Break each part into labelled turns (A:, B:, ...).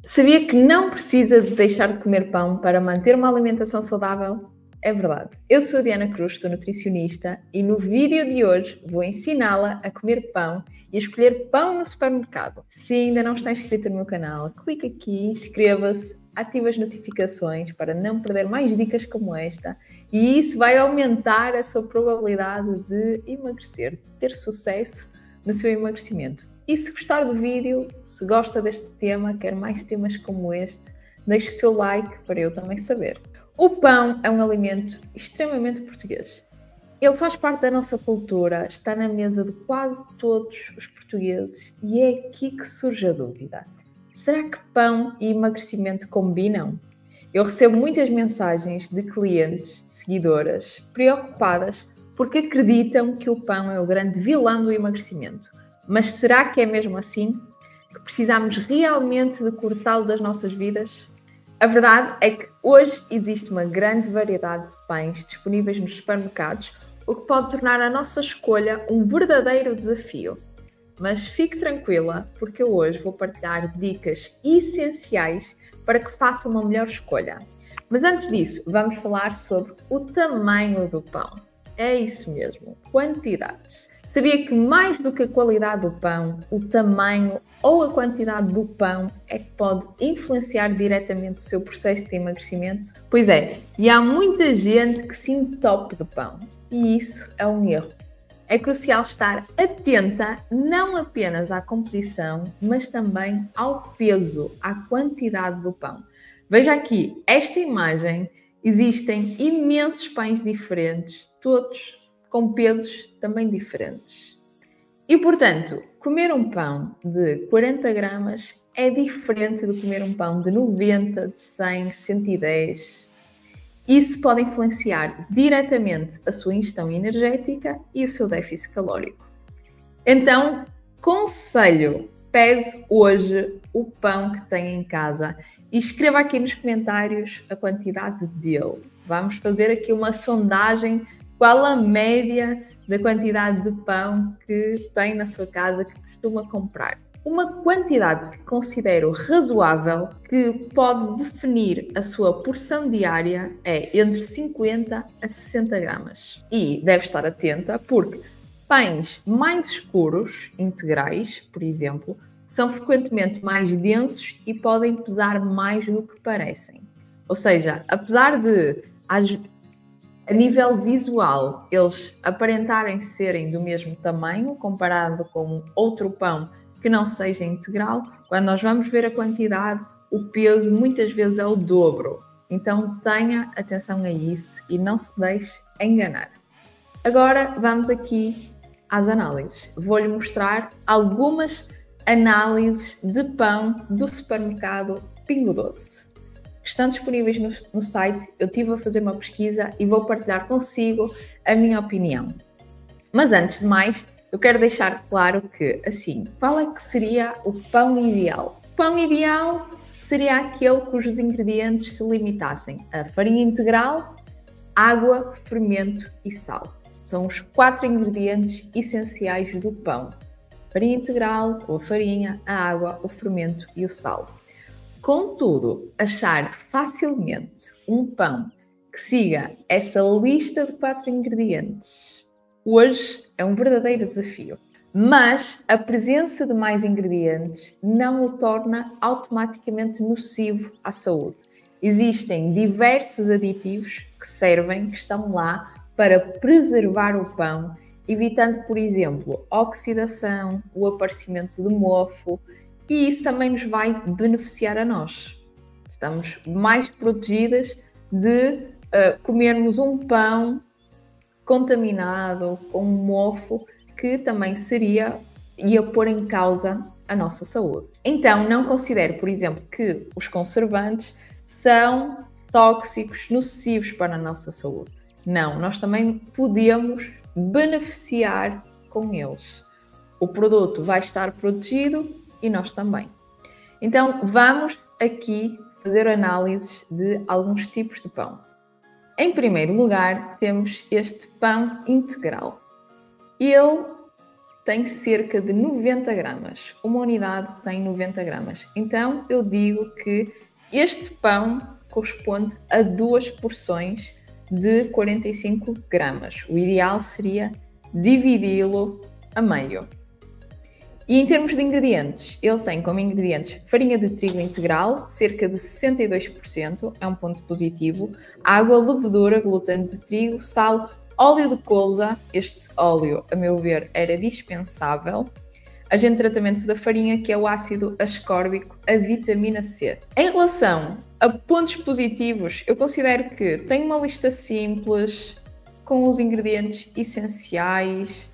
A: Sabia que não precisa de deixar de comer pão para manter uma alimentação saudável? É verdade. Eu sou a Diana Cruz, sou nutricionista e no vídeo de hoje vou ensiná-la a comer pão e a escolher pão no supermercado. Se ainda não está inscrito no meu canal, clique aqui, inscreva-se, ative as notificações para não perder mais dicas como esta e isso vai aumentar a sua probabilidade de emagrecer, de ter sucesso no seu emagrecimento. E se gostar do vídeo, se gosta deste tema, quer mais temas como este, deixe o seu like para eu também saber. O pão é um alimento extremamente português. Ele faz parte da nossa cultura, está na mesa de quase todos os portugueses e é aqui que surge a dúvida. Será que pão e emagrecimento combinam? Eu recebo muitas mensagens de clientes, de seguidoras, preocupadas porque acreditam que o pão é o grande vilão do emagrecimento. Mas será que é mesmo assim? Que precisamos realmente de cortá-lo das nossas vidas? A verdade é que hoje existe uma grande variedade de pães disponíveis nos supermercados, o que pode tornar a nossa escolha um verdadeiro desafio. Mas fique tranquila, porque eu hoje vou partilhar dicas essenciais para que faça uma melhor escolha. Mas antes disso, vamos falar sobre o tamanho do pão. É isso mesmo, quantidades. Sabia que mais do que a qualidade do pão, o tamanho ou a quantidade do pão é que pode influenciar diretamente o seu processo de emagrecimento? Pois é, e há muita gente que se entope de pão e isso é um erro. É crucial estar atenta não apenas à composição, mas também ao peso, à quantidade do pão. Veja aqui, esta imagem, existem imensos pães diferentes, todos com pesos também diferentes. E, portanto, comer um pão de 40 gramas é diferente de comer um pão de 90, de 100, 110. Isso pode influenciar diretamente a sua ingestão energética e o seu déficit calórico. Então, conselho, pese hoje o pão que tem em casa e escreva aqui nos comentários a quantidade dele. Vamos fazer aqui uma sondagem. Qual a média da quantidade de pão que tem na sua casa, que costuma comprar? Uma quantidade que considero razoável, que pode definir a sua porção diária, é entre 50 a 60 gramas. E deve estar atenta porque pães mais escuros, integrais, por exemplo, são frequentemente mais densos e podem pesar mais do que parecem. Ou seja, apesar de a nível visual, eles aparentarem serem do mesmo tamanho, comparado com outro pão que não seja integral, quando nós vamos ver a quantidade, o peso muitas vezes é o dobro. Então tenha atenção a isso e não se deixe enganar. Agora vamos aqui às análises. Vou-lhe mostrar algumas análises de pão do supermercado Pingo Doce. Estão disponíveis no site, eu estive a fazer uma pesquisa e vou partilhar consigo a minha opinião. Mas antes de mais, eu quero deixar claro que, assim, qual é que seria o pão ideal? O pão ideal seria aquele cujos ingredientes se limitassem a farinha integral, água, fermento e sal. São os 4 ingredientes essenciais do pão. Farinha integral, ou a farinha, a água, o fermento e o sal. Contudo, achar facilmente um pão que siga essa lista de 4 ingredientes hoje é um verdadeiro desafio. Mas a presença de mais ingredientes não o torna automaticamente nocivo à saúde. Existem diversos aditivos que servem, que estão lá para preservar o pão, evitando, por exemplo, a oxidação, o aparecimento de mofo, e isso também nos vai beneficiar a nós. Estamos mais protegidas de comermos um pão contaminado, com um mofo, que também ia pôr em causa a nossa saúde. Então, não considero, por exemplo, que os conservantes são tóxicos, nocivos para a nossa saúde. Não, nós também podemos beneficiar com eles. O produto vai estar protegido e nós também. Então, vamos aqui fazer análises de alguns tipos de pão. Em primeiro lugar, temos este pão integral. Ele tem cerca de 90 gramas. Uma unidade tem 90 gramas. Então, eu digo que este pão corresponde a 2 porções de 45 gramas. O ideal seria dividi-lo a meio. E em termos de ingredientes, ele tem como ingredientes farinha de trigo integral, cerca de 62%, é um ponto positivo, água, levedura, glúten de trigo, sal, óleo de colza, este óleo, a meu ver, era dispensável, agente de tratamento da farinha, que é o ácido ascórbico, a vitamina C. Em relação a pontos positivos, eu considero que tem uma lista simples, com os ingredientes essenciais.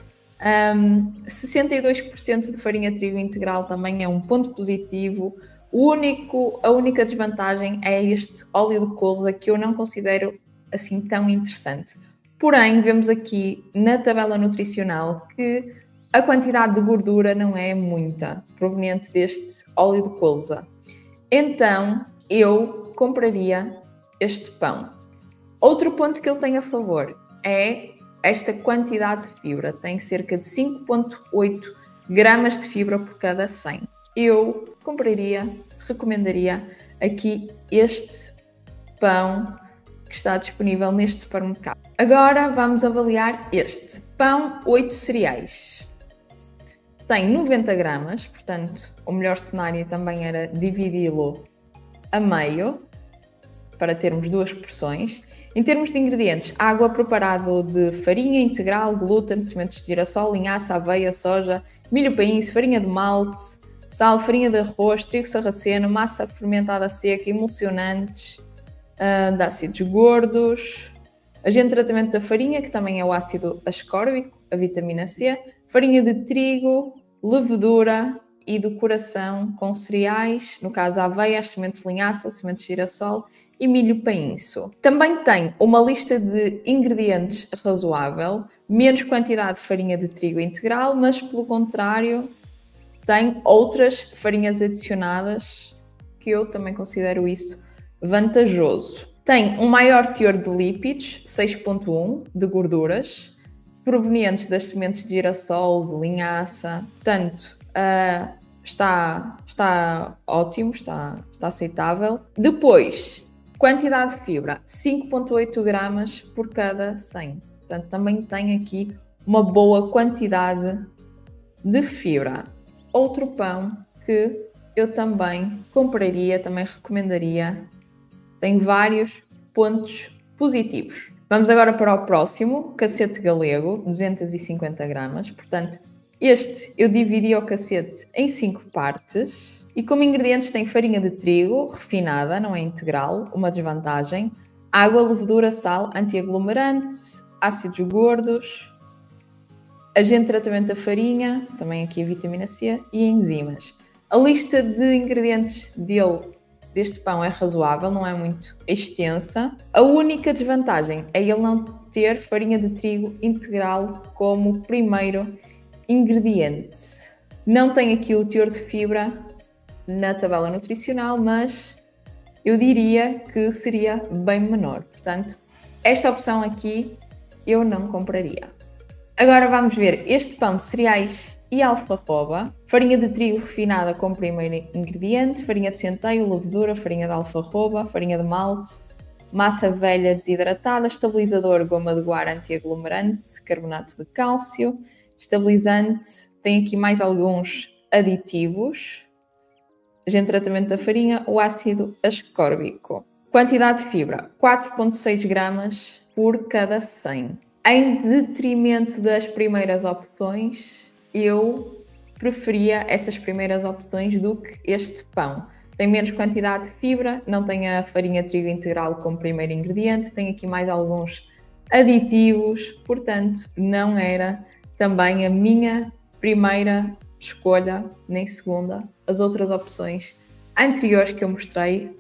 A: 62% de farinha de trigo integral também é um ponto positivo. A única desvantagem é este óleo de colza, que eu não considero assim tão interessante. Porém, vemos aqui na tabela nutricional que a quantidade de gordura não é muita, proveniente deste óleo de colza. Então, eu compraria este pão. Outro ponto que ele tem a favor é esta quantidade de fibra. Tem cerca de 5,8 gramas de fibra por cada 100. Eu recomendaria aqui este pão que está disponível neste supermercado. Agora vamos avaliar este pão 8 cereais. Tem 90 gramas, portanto o melhor cenário também era dividi-lo a meio para termos 2 porções. Em termos de ingredientes, água preparado de farinha integral, glúten, sementes de girassol, linhaça, aveia, soja, milho painço, farinha de malte, sal, farinha de arroz, trigo sarraceno, massa fermentada seca, emulsionantes, de ácidos gordos, agente de tratamento da farinha, que também é o ácido ascórbico, a vitamina C, farinha de trigo, levedura e decoração com cereais, no caso a aveia, as sementes de linhaça, sementes de girassol e milho painço. Também tem uma lista de ingredientes razoável, menos quantidade de farinha de trigo integral, mas pelo contrário tem outras farinhas adicionadas que eu também considero isso vantajoso. Tem um maior teor de lípidos, 6,1, de gorduras, provenientes das sementes de girassol, de linhaça, portanto está ótimo, está aceitável. Depois, quantidade de fibra, 5,8 gramas por cada 100. Portanto, também tem aqui uma boa quantidade de fibra. Outro pão que eu também compraria, também recomendaria, tem vários pontos positivos. Vamos agora para o próximo, cacete galego, 250 gramas. Portanto, este eu dividi o cacete em 5 partes. E como ingredientes tem farinha de trigo, refinada, não é integral, uma desvantagem, água, levedura, sal, antiaglomerantes, ácidos gordos, agente de tratamento da farinha, também aqui a vitamina C, e enzimas. A lista de ingredientes deste pão é razoável, não é muito extensa. A única desvantagem é ele não ter farinha de trigo integral como primeiro ingrediente. Não tem aqui o teor de fibra na tabela nutricional, mas eu diria que seria bem menor. Portanto, esta opção aqui eu não compraria. Agora vamos ver este pão de cereais e alfarroba. Farinha de trigo refinada como primeiro ingrediente, farinha de centeio, levedura, farinha de alfarroba, farinha de malte, massa velha desidratada, estabilizador, goma de guar, antiaglomerante, carbonato de cálcio, estabilizante, tem aqui mais alguns aditivos, agente de tratamento da farinha, o ácido ascórbico. Quantidade de fibra, 4,6 gramas por cada 100. Em detrimento das primeiras opções, eu preferia essas primeiras opções do que este pão. Tem menos quantidade de fibra, não tem a farinha de trigo integral como primeiro ingrediente, tem aqui mais alguns aditivos, portanto, não era também a minha primeira escolha, nem segunda. As outras opções anteriores que eu mostrei,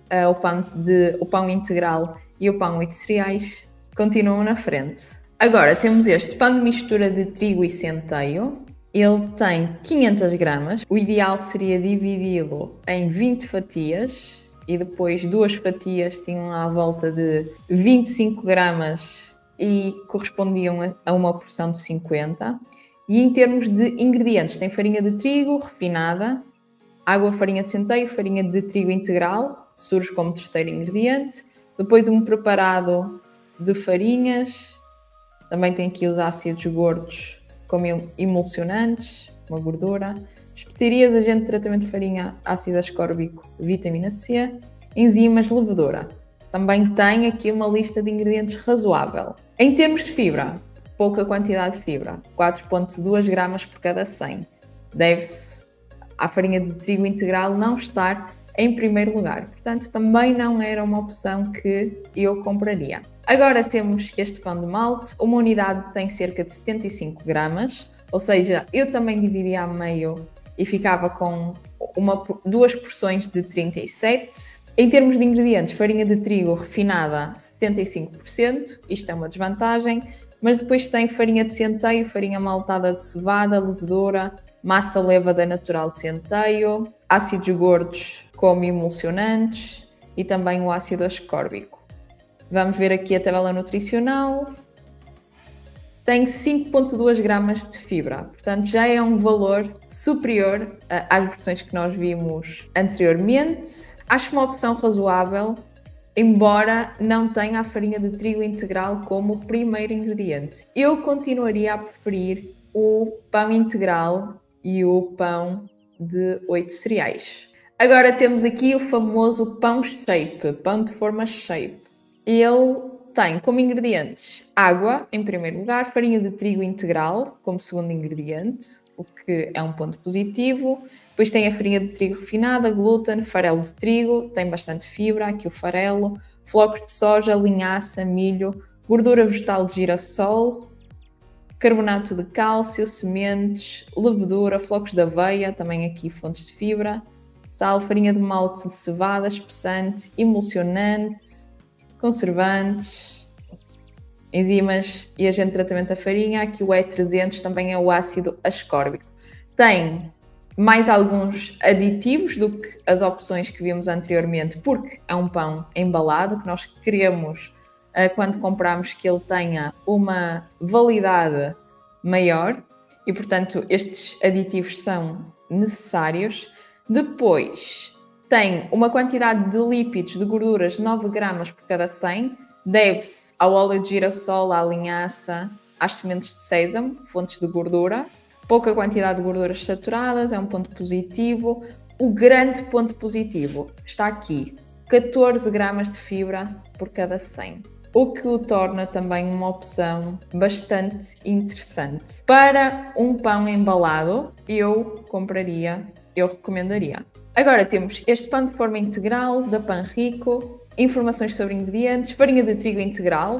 A: o pão integral e o pão 8 cereais, continuam na frente. Agora temos este pão de mistura de trigo e centeio. Ele tem 500 gramas. O ideal seria dividi-lo em 20 fatias e depois 2 fatias tinham à volta de 25 gramas e correspondiam a uma porção de 50. E em termos de ingredientes, tem farinha de trigo refinada, água, farinha de centeio, farinha de trigo integral, surge como terceiro ingrediente. Depois um preparado de farinhas, também tem aqui os ácidos gordos como emulsionantes, uma gordura. Especiarias, agente de tratamento de farinha, ácido ascórbico, vitamina C, enzimas, levedura. Também tem aqui uma lista de ingredientes razoável. Em termos de fibra, pouca quantidade de fibra, 4,2 gramas por cada 100. Deve-se à farinha de trigo integral não estar em primeiro lugar. Portanto, também não era uma opção que eu compraria. Agora temos este pão de malte. Uma unidade tem cerca de 75 gramas, ou seja, eu também dividia a meio e ficava com duas porções de 37. Em termos de ingredientes, farinha de trigo refinada 75%, isto é uma desvantagem, mas depois tem farinha de centeio, farinha maltada de cevada, levedura, massa levada natural de centeio, ácidos gordos como emulsionantes e também o ácido ascórbico. Vamos ver aqui a tabela nutricional. Tem 5,2 gramas de fibra, portanto já é um valor superior às versões que nós vimos anteriormente. Acho uma opção razoável, embora não tenha a farinha de trigo integral como primeiro ingrediente. Eu continuaria a preferir o pão integral e o pão de 8 cereais. Agora temos aqui o famoso pão shape, pão de forma shape. Ele tem como ingredientes água, em primeiro lugar, farinha de trigo integral como segundo ingrediente, o que é um ponto positivo. Depois tem a farinha de trigo refinada, glúten, farelo de trigo, tem bastante fibra, aqui o farelo, flocos de soja, linhaça, milho, gordura vegetal de girassol, carbonato de cálcio, sementes, levedura, flocos de aveia, também aqui fontes de fibra, sal, farinha de malte de cevada, espessante, emulsionante, conservantes, enzimas e agente de tratamento da farinha. Aqui o E300 também é o ácido ascórbico. Tem mais alguns aditivos do que as opções que vimos anteriormente, porque é um pão embalado que nós queremos, quando compramos, que ele tenha uma validade maior e, portanto, estes aditivos são necessários. Depois, tem uma quantidade de lípidos, de gorduras, 9 gramas por cada 100. Deve-se ao óleo de girassol, à linhaça, às sementes de sésamo, fontes de gordura. Pouca quantidade de gorduras saturadas, é um ponto positivo. O grande ponto positivo está aqui, 14 gramas de fibra por cada 100. O que o torna também uma opção bastante interessante. Para um pão embalado, eu recomendaria. Agora temos este pão de forma integral da Panrico, informações sobre ingredientes, farinha de trigo integral,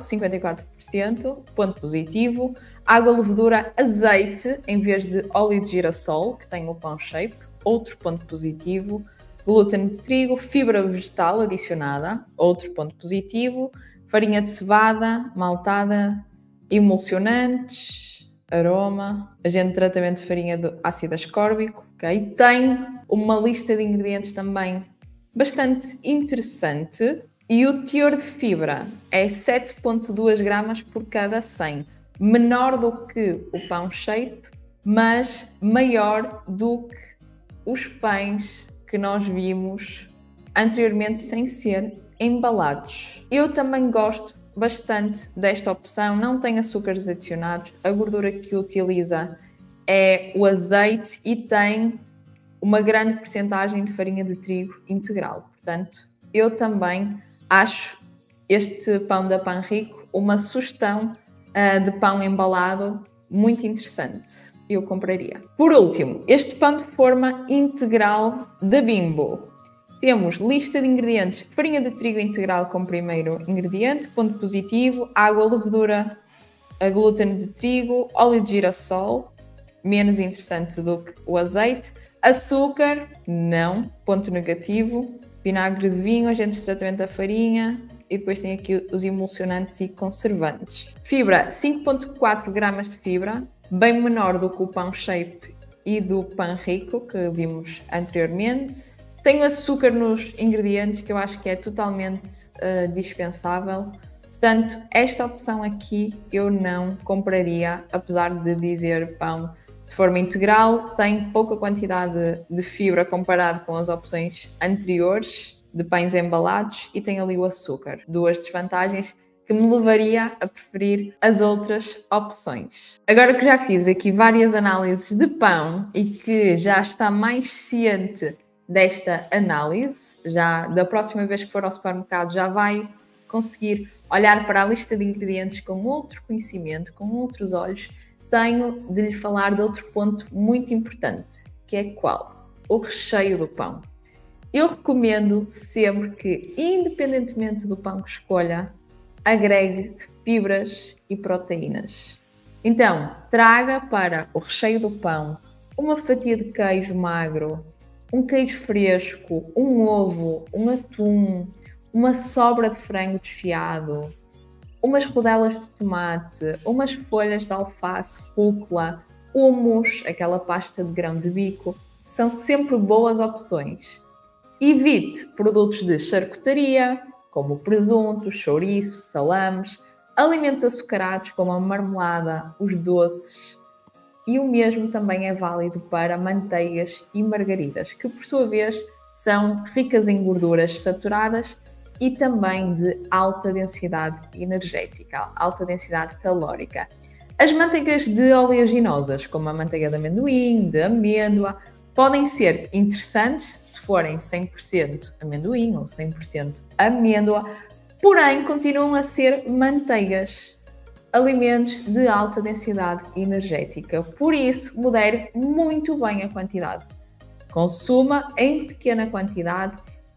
A: 54%, ponto positivo, água, levedura, azeite em vez de óleo de girassol, que tem o pão shape, outro ponto positivo, glúten de trigo, fibra vegetal adicionada, outro ponto positivo, farinha de cevada, maltada, emulsionantes, aroma, agente de tratamento de farinha de ácido ascórbico, ok? Tem uma lista de ingredientes também bastante interessante e o teor de fibra é 7,2 gramas por cada 100, menor do que o pão shape, mas maior do que os pães que nós vimos anteriormente sem ser embalados. Eu também gosto bastante desta opção, não tem açúcares adicionados, a gordura que utiliza é o azeite e tem uma grande percentagem de farinha de trigo integral. Portanto, eu também acho este pão da Panrico uma sugestão de pão embalado muito interessante. Eu compraria. Por último, este pão de forma integral da Bimbo. Temos lista de ingredientes, farinha de trigo integral como primeiro ingrediente, ponto positivo, água, levedura, glúten de trigo, óleo de girassol, menos interessante do que o azeite, açúcar, não, ponto negativo, vinagre de vinho, agentes de tratamento da farinha e depois tem aqui os emulsionantes e conservantes. Fibra, 5,4 gramas de fibra, bem menor do que o pão shape e do Panrico que vimos anteriormente. Tem açúcar nos ingredientes que eu acho que é totalmente dispensável. Portanto, esta opção aqui eu não compraria, apesar de dizer pão de forma integral, tem pouca quantidade de fibra comparado com as opções anteriores de pães embalados e tem ali o açúcar. Duas desvantagens que me levaria a preferir as outras opções. Agora que já fiz aqui várias análises de pão e que já está mais ciente desta análise, já da próxima vez que for ao supermercado já vai conseguir olhar para a lista de ingredientes com outro conhecimento, com outros olhos, tenho de lhe falar de outro ponto muito importante, que é qual? O recheio do pão. Eu recomendo sempre que, independentemente do pão que escolha, agregue fibras e proteínas. Então, traga para o recheio do pão uma fatia de queijo magro, um queijo fresco, um ovo, um atum, uma sobra de frango desfiado, umas rodelas de tomate, umas folhas de alface, rúcula, hummus, aquela pasta de grão de bico, são sempre boas opções. Evite produtos de charcutaria, como presunto, chouriço, salames, alimentos açucarados como a marmelada, os doces, e o mesmo também é válido para manteigas e margaridas, que por sua vez são ricas em gorduras saturadas e também de alta densidade energética, alta densidade calórica. As manteigas de oleaginosas, como a manteiga de amendoim, de amêndoa, podem ser interessantes se forem 100% amendoim ou 100% amêndoa, porém continuam a ser manteigas, alimentos de alta densidade energética. Por isso, modere muito bem a quantidade. Consuma em pequena quantidade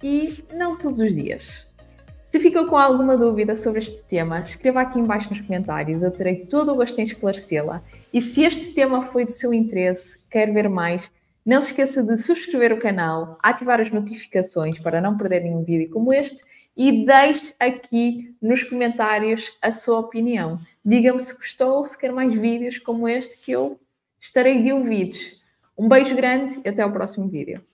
A: e não todos os dias. Se ficou com alguma dúvida sobre este tema, escreva aqui em baixo nos comentários, eu terei todo o gosto em esclarecê-la. E se este tema foi do seu interesse, quer ver mais, não se esqueça de subscrever o canal, ativar as notificações para não perder nenhum vídeo como este e deixe aqui nos comentários a sua opinião. Diga-me se gostou ou se quer mais vídeos como este que eu estarei de ouvidos. Um beijo grande e até o próximo vídeo.